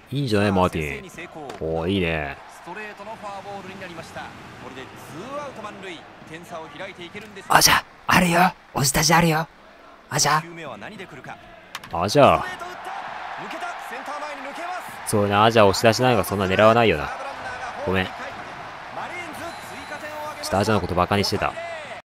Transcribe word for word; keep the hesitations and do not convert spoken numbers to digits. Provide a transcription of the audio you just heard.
いいんじゃないマーティン。おー、いいね。 あじゃあるよ、おじたちあるよ。あじゃあじゃあそうね、アジャ押し出しないのがそんな狙わないよな。ごめん。ちょっとアジャのことバカにしてた。